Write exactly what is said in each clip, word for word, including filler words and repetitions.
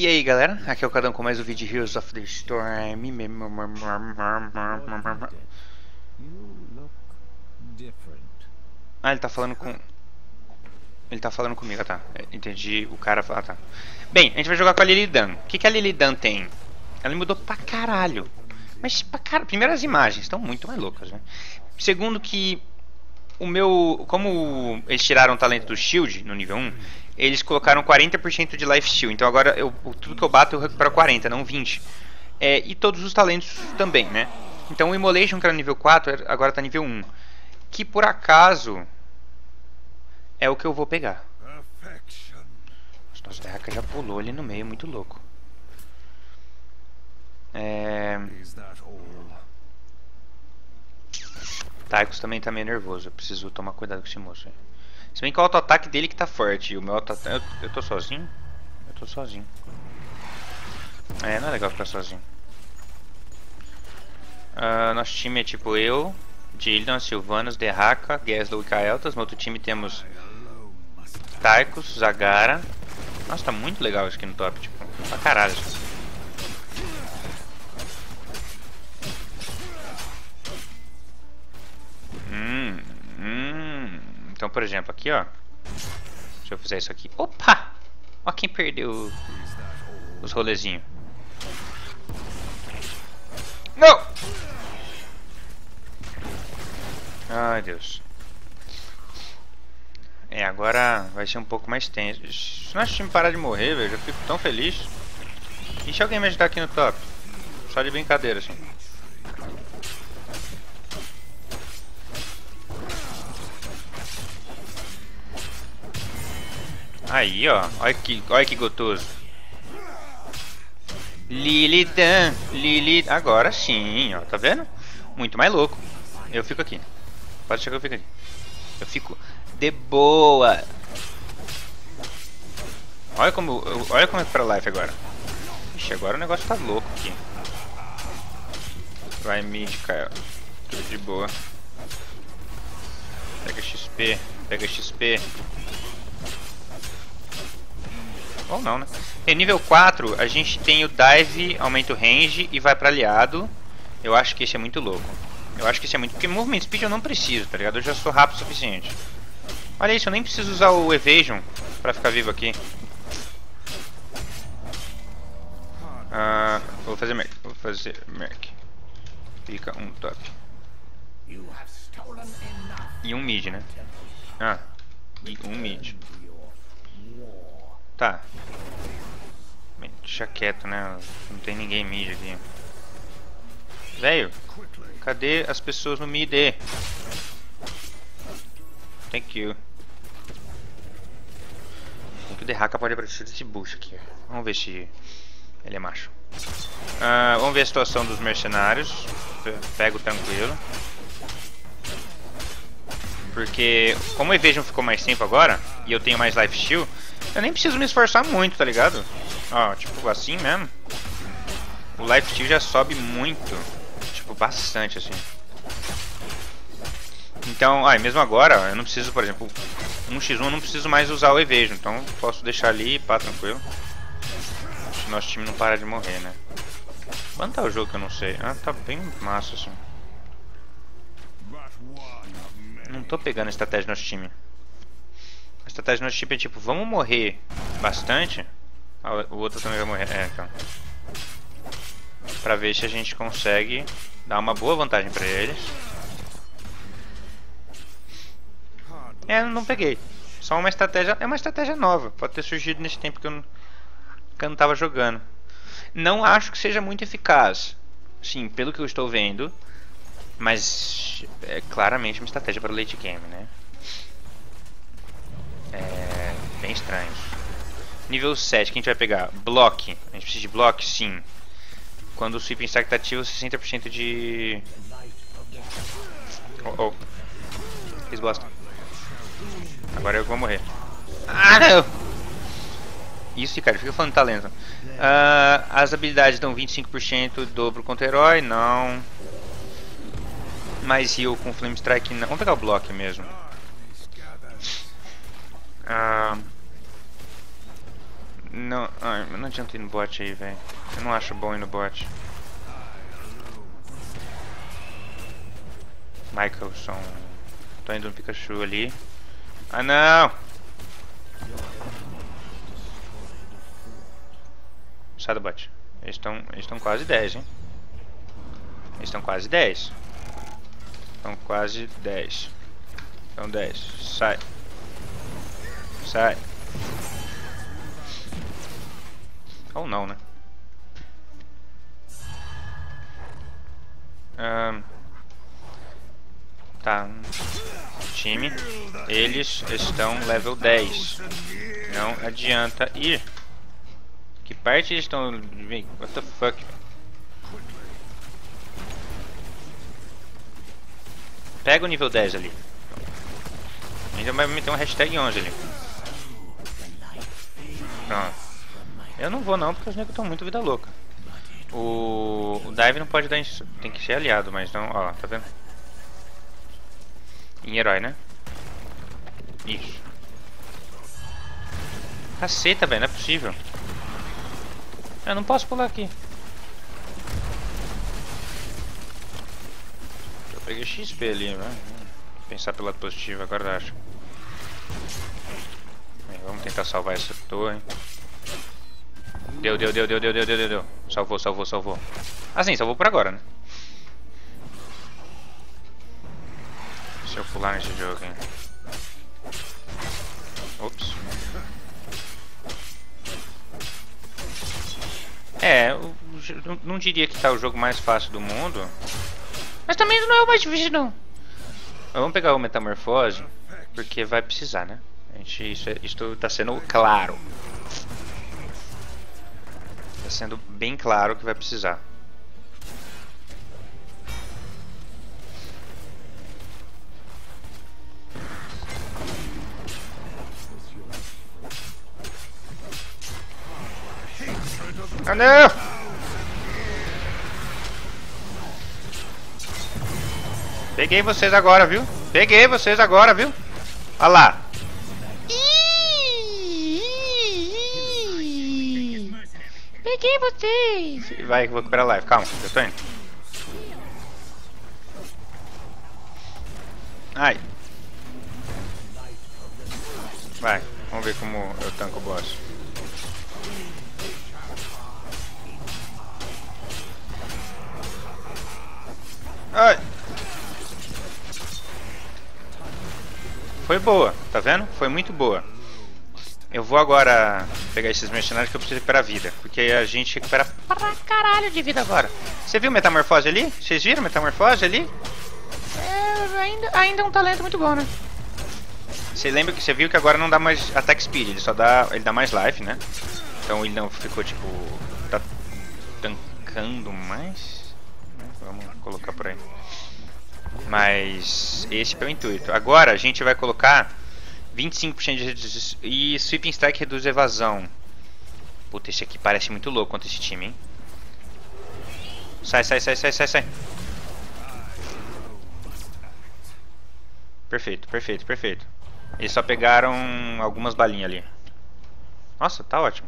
E aí galera, aqui é o Cadão com mais um vídeo de Heroes of the Storm. Ah, ele tá falando com... Ele tá falando comigo, ah, tá. Entendi, o cara fala, ah, tá. Bem, a gente vai jogar com a Lilidan. O que, que a Lilidan tem? Ela mudou pra caralho. Mas pra caralho, primeiro as imagens estão muito mais loucas, né? Segundo que o meu... Como eles tiraram o talento do Shield no nível um, eles colocaram quarenta por cento de Life Steal. Então agora eu, tudo que eu bato eu recupero quarenta, não vinte. É, e todos os talentos também, né? Então o Immolation, que era nível quatro, agora tá nível um. Que por acaso é o que eu vou pegar. Nossa, a Derraka já pulou ali no meio, muito louco. É... Tychus também tá meio nervoso, eu preciso tomar cuidado com esse moço aí. Se bem que o auto-ataque dele que tá forte, e o meu auto-ataque... Eu, eu tô sozinho? Eu tô sozinho. É, não é legal ficar sozinho. Uh, nosso time é tipo eu, Jillian, Sylvanas, Derraka, Gaslow e Kael'thas. No outro time temos Tychus, Zagara. Nossa, tá muito legal isso aqui no top, tipo, pra caralho. Hum, hum. Então, por exemplo, aqui, ó. Se eu fizer isso aqui. Opa! Ó quem perdeu os rolezinhos. Não! Ai, Deus. É, agora vai ser um pouco mais tenso. Se nosso time parar de morrer, velho, eu fico tão feliz. E se alguém me ajudar aqui no top? Só de brincadeira, assim. Aí, ó. Olha que, olha que gostoso. Lilidan, Lili... Agora sim, ó. Tá vendo? Muito mais louco. Eu fico aqui. Pode chegar, eu fico aqui. Eu fico de boa. Olha como, olha como é pra life agora. Ixi, agora o negócio tá louco aqui. Vai mid, Kael. Tudo de boa. Pega X P, pega X P. Ou não, né? Em nível quatro, a gente tem o dive, aumenta o range e vai pra aliado. Eu acho que esse é muito louco. Eu acho que esse é muito... Porque movement speed eu não preciso, tá ligado? Eu já sou rápido o suficiente. Olha isso, eu nem preciso usar o evasion pra ficar vivo aqui. Ah, vou fazer merc. Vou fazer merc. Fica um top. E um mid, né? Ah, e um mid. Tá. Deixa quieto, né? Não tem ninguém mid aqui. Velho, cadê as pessoas no mid? Thank you. O Derraka pode aparecer desse bucho aqui. Vamos ver se ele é macho. Uh, vamos ver a situação dos mercenários. Pego tranquilo. Porque como o Evasion ficou mais tempo agora e eu tenho mais life steal, eu nem preciso me esforçar muito, tá ligado? Ó, tipo assim mesmo. O life steal já sobe muito. Tipo, bastante assim. Então, ah, mesmo agora, eu não preciso, por exemplo, um contra um eu não preciso mais usar o Evasion. Então posso deixar ali e pá, tranquilo. Se nosso time não parar de morrer, né? Quanto tá o jogo que eu não sei? Ah, tá bem massa assim. Não tô pegando a estratégia do nosso time. A estratégia do nosso time é tipo, vamos morrer bastante. Ah, o outro também vai morrer. É, então. Pra ver se a gente consegue dar uma boa vantagem pra eles. É, não peguei. Só uma estratégia. É uma estratégia nova. Pode ter surgido nesse tempo que eu não, que eu não tava jogando. Não acho que seja muito eficaz. Sim, pelo que eu estou vendo. Mas é claramente uma estratégia para o late game, né? É bem estranho. Nível sete, que a gente vai pegar? Block. A gente precisa de block? Sim. Quando o Sweeping Strike tá ativo, sessenta por cento de... Oh, oh. Fiz bosta. Agora eu vou morrer. Ah, não! Isso, cara, fica falando talento. Uh, as habilidades dão vinte e cinco por cento dobro contra o herói? Não. Mais heal com Flame Strike não. Vamos pegar o block mesmo. Uh, Não, ai, não adianta ir no bot aí, velho. Eu não acho bom ir no bot. Michaelson. Tô indo no Pikachu ali. Ah, não! Sai do bot. Eles estão eles estão quase dez, hein? Eles estão quase dez. Estão quase dez. Estão dez. Sai. Sai. Ou não, né? Um, tá. Time. Eles estão level dez. Não adianta ir. Que parte eles estão... What the fuck? Pega o nível dez ali. Ainda vai meter um hashtag onze ali. Pronto. Eu não vou não, porque os negros estão muito vida louca. O, o dive não pode dar... Ins... Tem que ser aliado, mas não... Ó, tá vendo? Em herói, né? Isso. Caceta, velho, não é possível. Eu não posso pular aqui. Eu peguei X P ali, né? Pensar pelo lado positivo, agora eu acho. Bem, vamos tentar salvar essa torre. Deu, deu, deu, deu, deu, deu, deu, deu. Salvou, salvou, salvou. Assim, salvou por agora, né? Deixa eu pular nesse jogo, hein? Ops. É, eu não diria que tá o jogo mais fácil do mundo. Mas também não é o mais difícil, não. Mas vamos pegar o Metamorfose, porque vai precisar, né? A gente, isso, é, isso tá sendo claro. Tá sendo bem claro que vai precisar. Ah, não! Peguei vocês agora, viu? Peguei vocês agora, viu? Olha lá. Peguei vocês. Vai, vou recuperar a live. Calma, eu tô indo. Ai. Vai, vamos ver como eu tanco o boss. Ai. Foi boa, tá vendo? Foi muito boa. Eu vou agora pegar esses mercenários que eu preciso recuperar vida. Porque a gente recupera pra caralho de vida agora. Você viu Metamorfose ali? Vocês viram Metamorfose ali? É, ainda, ainda é um talento muito bom, né? Você lembra que você viu que agora não dá mais attack speed, ele só dá, ele dá mais life, né? Então ele não ficou tipo, tá tancando mais. Vamos colocar por aí. Mas esse é o intuito. Agora a gente vai colocar vinte e cinco por cento de reduz... e Sweeping Strike reduz evasão. Puta, esse aqui parece muito louco contra esse time, hein? Sai, sai, sai, sai, sai, sai. Perfeito, perfeito, perfeito. Eles só pegaram algumas balinhas ali. Nossa, tá ótimo.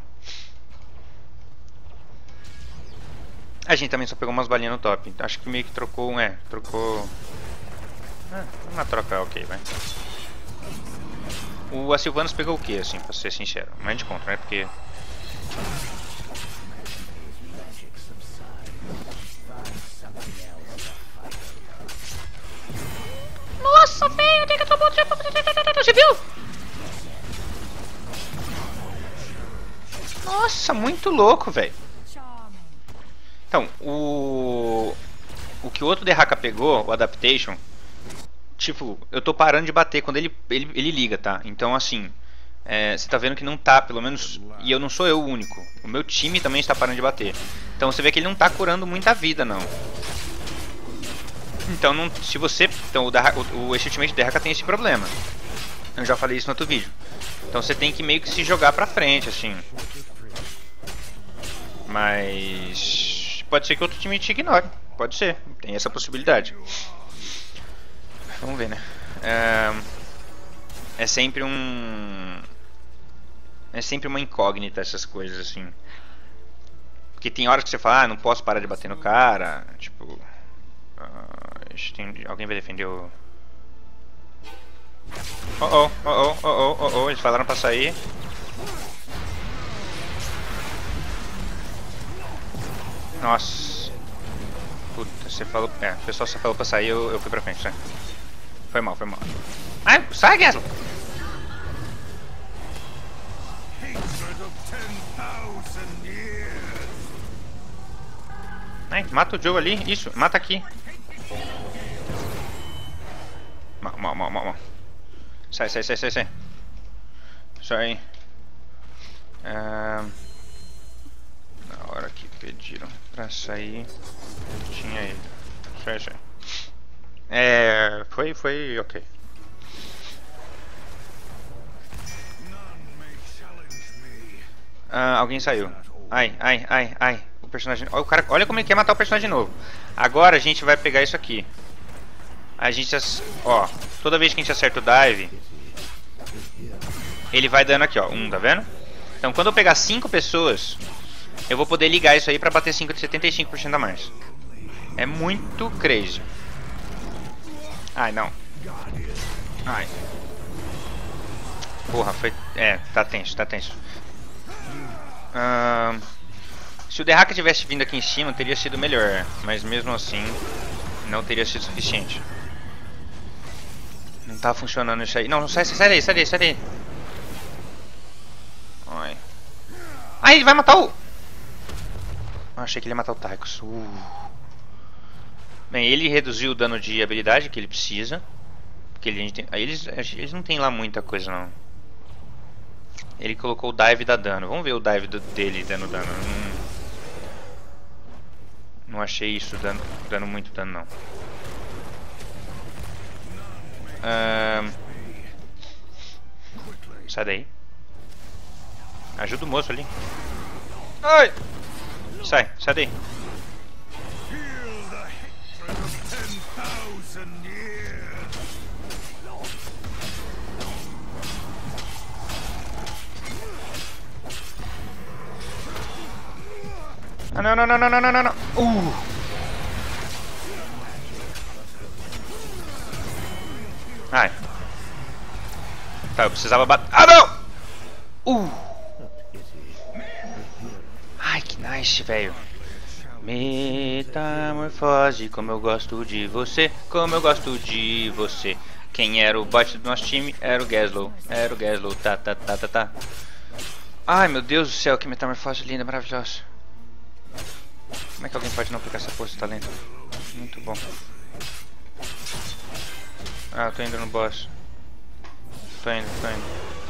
A gente também só pegou umas balinhas no top. Acho que meio que trocou um, é, trocou... Ah, uma troca ok, vai. O a Sylvanas pegou o que, assim, pra ser sincero? Mais de conta, né? Porque... Nossa, velho, tem que tomar... Você viu? Nossa, muito louco, velho. Então, o... O que o outro Derraka pegou, o Adaptation... Tipo, eu tô parando de bater quando ele, ele, ele liga, tá? Então, assim... É, você tá vendo que não tá, pelo menos... E eu não sou eu o único. O meu time também está parando de bater. Então, você vê que ele não tá curando muita vida, não. Então, não, se você... Então, o, o, o esse Ultimate Derraka tem esse problema. Eu já falei isso no outro vídeo. Então, você tem que meio que se jogar pra frente, assim. Mas... Pode ser que outro time te ignore. Pode ser. Tem essa possibilidade. Vamos ver, né? É, é sempre um... É sempre uma incógnita essas coisas, assim. Porque tem horas que você fala, ah, não posso parar de bater no cara. Tipo... Uh, tem, alguém vai defender o... Oh, oh, oh, oh, oh, oh, oh, oh, eles falaram pra sair. Nossa. Puta, você falou... É, o pessoal só falou pra sair, eu, eu fui pra frente, né? Foi mal, foi mal. Ai, sai, Gaslo! Ai, mata o Joe ali, isso, mata aqui. Mal, mal, mal, mal, mal. Sai, sai, sai, sai, sai. Sai. Ah, na hora que pediram pra sair, tinha ele. Sai, sai. É, foi, foi ok. Ah, alguém saiu. Ai, ai, ai, ai. O personagem. Olha, o cara, olha como ele quer matar o personagem de novo. Agora a gente vai pegar isso aqui. A gente, ó, toda vez que a gente acerta o dive, ele vai dando aqui, ó, um, tá vendo? Então quando eu pegar cinco pessoas, eu vou poder ligar isso aí pra bater setenta e cinco por cento a mais. É muito crazy. Ai, não. Ai. Porra, foi... É, tá tenso, tá tenso. Uh, se o Derraka tivesse vindo aqui em cima, teria sido melhor. Mas mesmo assim, não teria sido suficiente. Não tá funcionando isso aí. Não, não sai, sai daí, sai daí, sai daí. Ai. Ai, ele vai matar o... Eu achei que ele ia matar o Tychus. Uh. Bem, ele reduziu o dano de habilidade que ele precisa. Porque ele, tem, eles, eles não tem lá muita coisa não. Ele colocou o dive dá dano. Vamos ver o dive do, dele dando dano. Hum. Não achei isso dando, dando muito dano não. Um, sai daí. Ajuda o moço ali. Ai! Sai, sai daí. Ah, não, não, não, não, não, não, não. Uh! Ai. Tá, eu precisava bater. Ah, não! Uh! Ai, que nice, velho. Metamorfose, como eu gosto de você, como eu gosto de você. Quem era o bot do nosso time era o Gaslow. Era o Gaslow, tá, tá, tá, tá, tá. Ai, meu Deus do céu, que metamorfose linda, maravilhosa. Como é que alguém pode não aplicar essa força de talento? Muito bom. Ah, eu tô indo no boss. Tô indo, tô indo.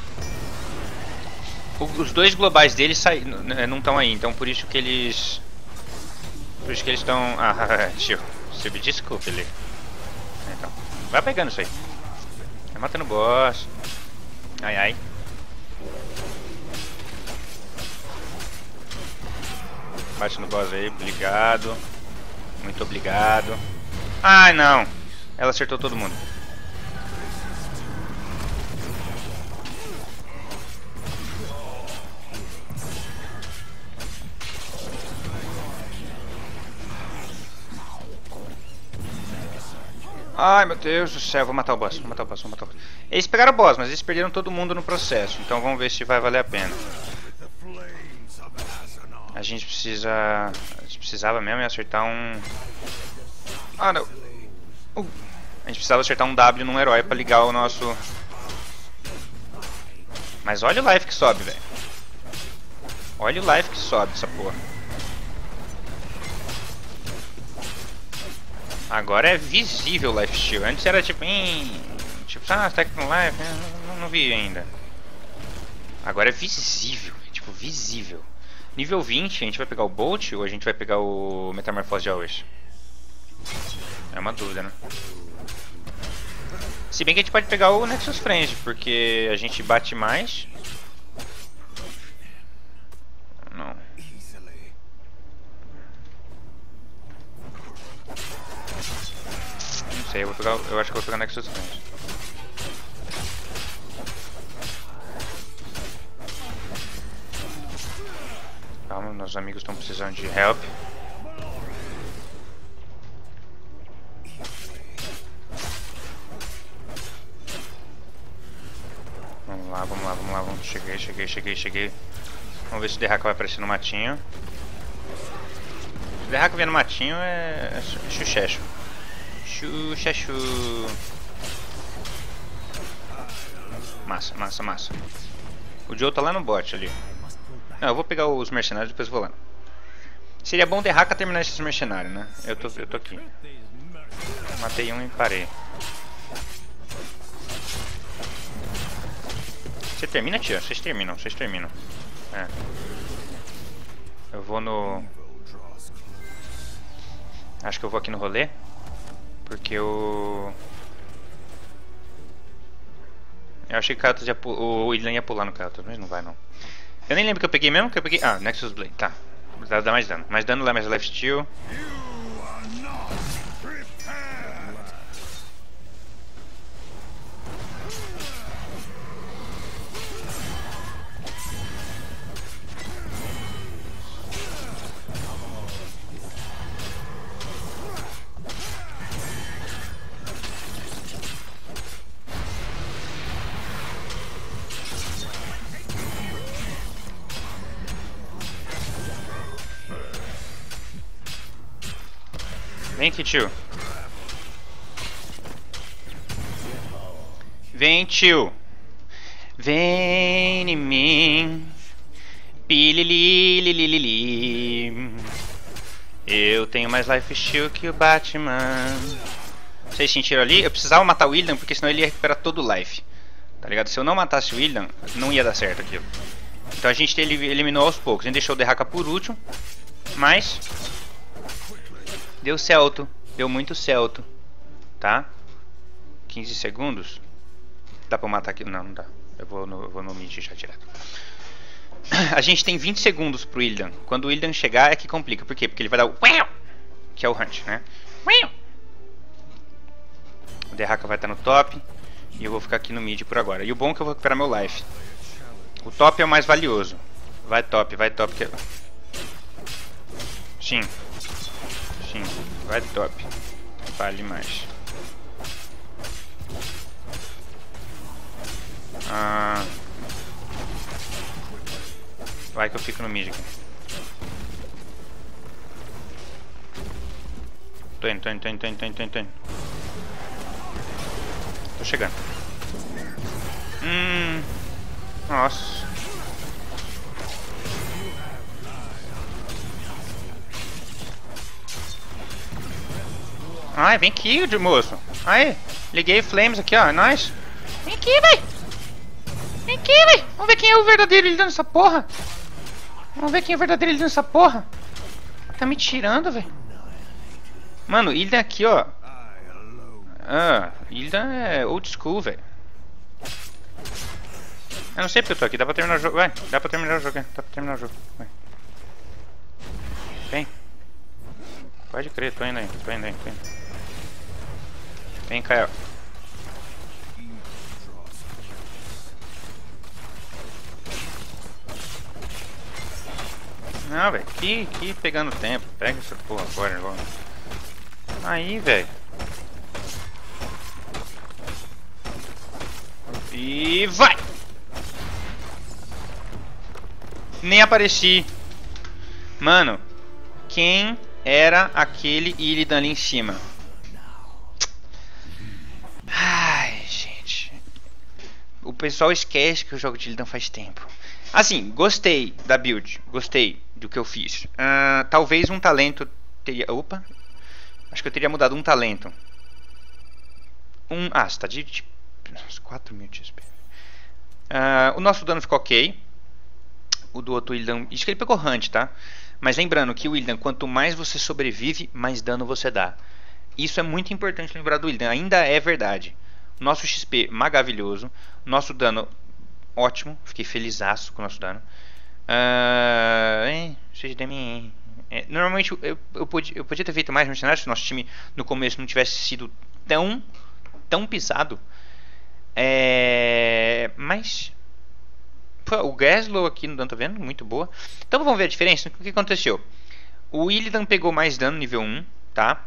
O, os dois globais deles não estão aí, então por isso que eles... Por isso que eles estão... Ah, tio, você me desculpe, ele. Então, vai pegando isso aí. Vai matando o boss. Ai, ai. Bate no boss aí, obrigado. Muito obrigado. Ai, não. Ela acertou todo mundo. Ai, meu Deus do céu, vou matar o boss, vou matar o boss, vou matar o boss. Eles pegaram o boss, mas eles perderam todo mundo no processo. Então vamos ver se vai valer a pena. A gente precisa... A gente precisava mesmo acertar um... Ah, não. Uh. A gente precisava acertar um W num herói pra ligar o nosso... Mas olha o life que sobe, velho. Olha o life que sobe essa porra. Agora é visível o life steal. Antes era tipo... Hum, tipo, ah, tá aqui no life. Não, não vi ainda. Agora é visível. Tipo, visível. Nível vinte, a gente vai pegar o Bolt ou a gente vai pegar o Metamorfose de Always? É uma dúvida, né? Se bem que a gente pode pegar o Nexus Frenzy, porque a gente bate mais. Não. Não sei, eu vou pegar. Eu acho que eu vou pegar o Nexus Frenzy. nossos amigos estão precisando de help. Vamos lá, vamos lá, vamos lá, vamos. Cheguei, cheguei, cheguei, cheguei. Vamos ver se o Derraka vai aparecer no matinho. Se o Derraka vier no matinho é chuchecho. Chuchecho. Massa, massa, massa. O Joe tá lá no bot ali. Não, eu vou pegar os mercenários e depois vou lá. Seria bom o Derraka terminar esses mercenários, né? Eu tô, eu tô aqui. Matei um e parei. Você termina, tia? Vocês terminam, vocês terminam. É. Eu vou no... Acho que eu vou aqui no rolê. Porque eu... Eu achei que o Kael'thas ia pular, o Illidan ia pular no Kael'thas, mas não vai não. Eu nem lembro que eu peguei mesmo, que eu peguei... Ah, Nexus Blade, tá. Dá, dá mais dano. Mais dano, lá mais lifesteal. Vem aqui, tio. Vem, tio. Vem em mim. Pilililililili. Eu tenho mais life steal que o Batman. Vocês sentiram ali? Eu precisava matar o Illidan porque senão ele ia recuperar todo o life. Tá ligado? Se eu não matasse o Illidan, não ia dar certo aquilo. Então a gente eliminou aos poucos. A gente deixou o Derraka por último. Mas... deu celto, deu muito celto, tá? quinze segundos. Dá pra eu matar aqui? Não, não dá. Eu vou no, eu vou no mid já direto. A gente tem vinte segundos pro Illidan. Quando o Illidan chegar é que complica. Por quê? Porque ele vai dar o... que é o Hunt, né? O Derraka vai estar no top. E eu vou ficar aqui no mid por agora. E o bom é que eu vou recuperar meu life. O top é o mais valioso. Vai top, vai top. Que... Sim. Sim, vai top. Vale mais. Ah. Vai que eu fico no mid aqui. Tô indo, tô indo, tô indo, tô indo, tô indo, tô indo. Tô chegando. Hum. Nossa. Ai, vem aqui, moço. Aí, liguei Flames aqui, ó. Nice. Vem aqui, véi. Vem aqui, véi. Vamos ver quem é o verdadeiro Illidan nessa porra. Vamos ver quem é o verdadeiro Illidan nessa porra. Tá me tirando, velho. Mano, Illidan aqui, ó. Ah, Illidan é old school, velho. Eu não sei porque eu tô aqui. Dá pra terminar o jogo. Vai, dá pra terminar o jogo. Dá pra terminar o jogo. Vai. Vem. Pode crer, tô indo aí. Tô indo aí, tô indo. Vem, Kael. Não, velho. Que, que pegando tempo. Pega essa porra agora, logo. Aí, velho. E vai! Nem apareci. Mano, quem era aquele Illidan ali em cima? Ai, gente. O pessoal esquece que eu jogo de Illidan faz tempo. Assim, gostei da build. Gostei do que eu fiz. Uh, talvez um talento teria... Opa. Acho que eu teria mudado um talento. Um... Ah, você tá de... de... quatro mil de X P. Uh, o nosso dano ficou ok. O do outro Illidan... Isso que ele pegou Hunt, tá? Mas lembrando que o Illidan, quanto mais você sobrevive, mais dano você dá. Isso é muito importante lembrar do Illidan. Ainda é verdade. Nosso X P maravilhoso. Nosso dano ótimo. Fiquei felizaço com o nosso dano. Uh, hein, é, normalmente eu, eu, podia, eu podia ter feito mais mercenários se o nosso time no começo não tivesse sido tão, tão pisado. É, mas Pô, o Gaslow aqui no Dan, tá vendo? Muito boa. Então vamos ver a diferença. O que aconteceu? O Illidan pegou mais dano nível um, tá?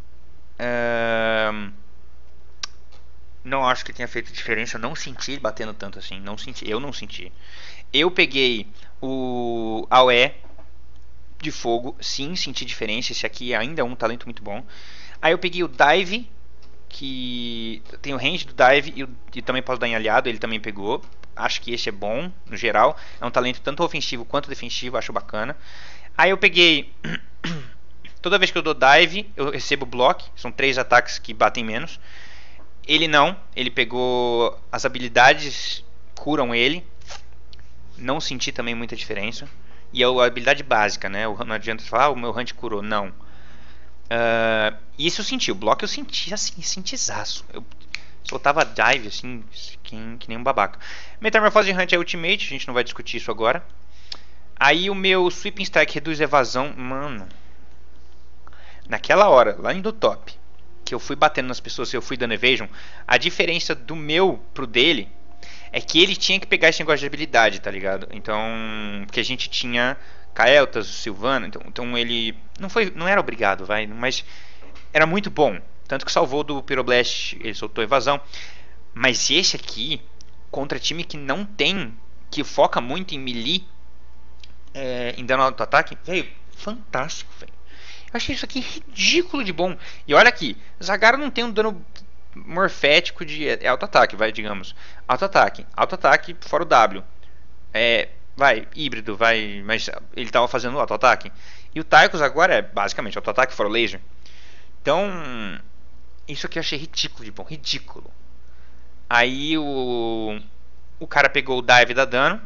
Um... Não acho que tenha feito diferença. Eu não senti ele batendo tanto assim. Não senti. Eu não senti. Eu peguei o A O E de fogo. Sim, senti diferença. Esse aqui ainda é um talento muito bom. Aí eu peguei o Dive, que tem o range do Dive e, o, e também posso dar em aliado. Ele também pegou. Acho que esse é bom, no geral. É um talento tanto ofensivo quanto defensivo. Acho bacana. Aí eu peguei... Toda vez que eu dou Dive, eu recebo Block. São três ataques que batem menos. Ele não. Ele pegou... As habilidades curam ele. Não senti também muita diferença. E é a habilidade básica, né? Não adianta falar, ah, o meu Hunt curou. Não. Uh, isso eu senti. O Block eu senti assim, sentizaço. Eu soltava Dive assim, que, que nem um babaca. Metamorfose de Hunt é Ultimate. A gente não vai discutir isso agora. Aí o meu Sweeping Strike reduz evasão. Mano... Naquela hora, lá no top, que eu fui batendo nas pessoas e eu fui dando evasion, a diferença do meu pro dele é que ele tinha que pegar esse negócio de habilidade, tá ligado? Então, porque a gente tinha Kael'thas, Sylvana, então, então ele não foi, não era obrigado, vai, mas era muito bom, tanto que salvou do Pyroblast, ele soltou evasão. Mas esse aqui contra time que não tem, que foca muito em melee, é, em dano auto-ataque, velho, fantástico, velho. Eu achei isso aqui ridículo de bom. E olha aqui, Zagara não tem um dano morfético de é, auto-ataque, vai, digamos. Auto-ataque, auto-ataque fora o W. É, vai, híbrido, vai, mas ele estava fazendo auto-ataque. E o Tychus agora é basicamente auto-ataque fora o laser. Então, isso aqui eu achei ridículo de bom, ridículo. Aí o, o cara pegou o dive e dá dano.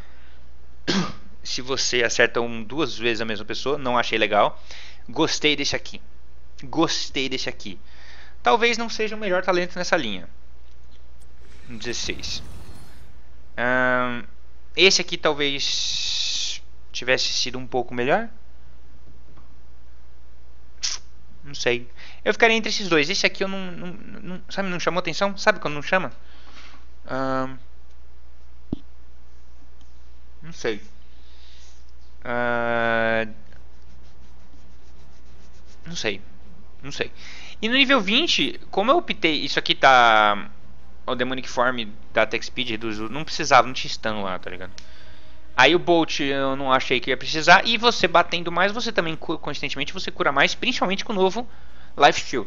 Se você acerta um, duas vezes a mesma pessoa, não achei legal. Gostei desse aqui. Gostei desse aqui. Talvez não seja o melhor talento nessa linha. dezesseis. Um, esse aqui talvez tivesse sido um pouco melhor. Não sei. Eu ficaria entre esses dois. Esse aqui eu não, não, não sabe, não chamou atenção. Sabe quando não chama? Um, não sei. Uh, Não sei, não sei. E no nível vinte, como eu optei, isso aqui tá, o Demonic Form da Attack Speed reduz, não precisava, não tinha stun lá, tá ligado? Aí o Bolt eu não achei que ia precisar, e você batendo mais, você também, constantemente, você cura mais, principalmente com o novo Lifesteal.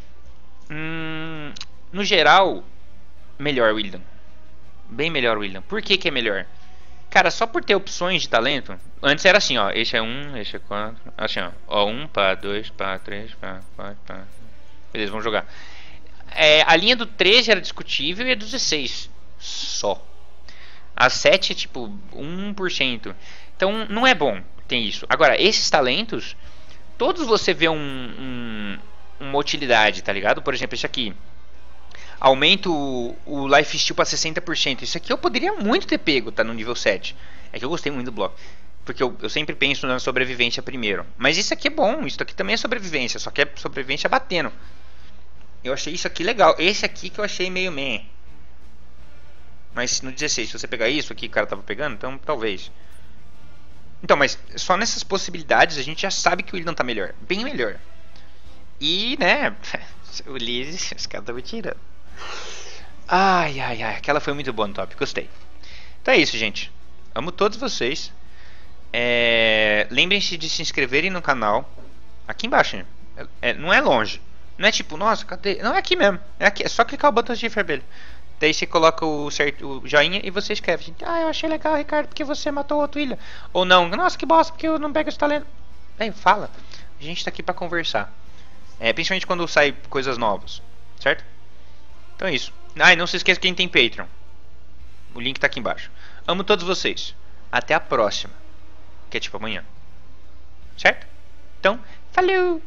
Hum, no geral, melhor o Illidan. Bem melhor o Illidan. Por que que é melhor? Cara, só por ter opções de talento. Antes era assim, ó. Esse é um, esse é quatro. Assim, ó. Ó, um, pá, dois, pá, três, pá, quatro, pá. Beleza, vamos jogar. É, a linha do treze era discutível e a do dezesseis. Só. A sete é tipo um por cento. Então não é bom ter isso. Agora, esses talentos, todos você vê um, um, uma utilidade, tá ligado? Por exemplo, esse aqui. Aumento o, o Lifesteal para sessenta por cento. Isso aqui eu poderia muito ter pego, tá no nível sete. É que eu gostei muito do bloco. Porque eu, eu sempre penso na sobrevivência primeiro. Mas isso aqui é bom, isso aqui também é sobrevivência. Só que é sobrevivência batendo. Eu achei isso aqui legal. Esse aqui que eu achei meio meh. Mas no dezesseis, se você pegar isso aqui que o cara tava pegando, então talvez. Então, mas só nessas possibilidades a gente já sabe que o Illidan tá melhor. Bem melhor. E, né, o Liz, os caras estão me tirando. Ai, ai, ai. Aquela foi muito boa no top. Gostei. Então é isso, gente. Amo todos vocês. É... Lembrem-se de se inscreverem no canal. Aqui embaixo. É, é, não é longe. Não é tipo, nossa, cadê? Não, é aqui mesmo. É, aqui. É só clicar o botãozinho vermelho. Daí você coloca o, certo, o joinha e você escreve. Ah, eu achei legal, Ricardo, porque você matou outro ilha. Ou não. Nossa, que bosta, porque eu não pego esse talento. Aí, fala. A gente tá aqui pra conversar. É, principalmente quando sai coisas novas. Certo? Então é isso. Ah, e não se esqueça quem tem Patreon. O link tá aqui embaixo. Amo todos vocês. Até a próxima. Que é tipo amanhã. Certo? Então, falou!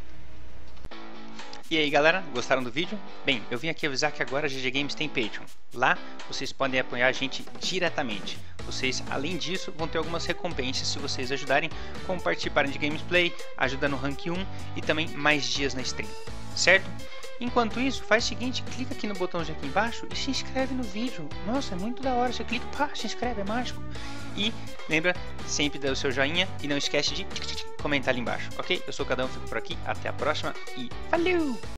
E aí galera, gostaram do vídeo? Bem, eu vim aqui avisar que agora a G G Games tem Patreon. Lá vocês podem apoiar a gente diretamente. Vocês, além disso, vão ter algumas recompensas se vocês ajudarem, como participarem de gameplay, ajudando no rank um e também mais dias na stream. Certo? Enquanto isso, faz o seguinte, clica aqui no botãozinho aqui embaixo e se inscreve no vídeo. Nossa, é muito da hora, você clica, pá, se inscreve, é mágico. E lembra sempre de dar o seu joinha e não esquece de comentar ali embaixo, ok? Eu sou o Cadão, fico por aqui, até a próxima e valeu!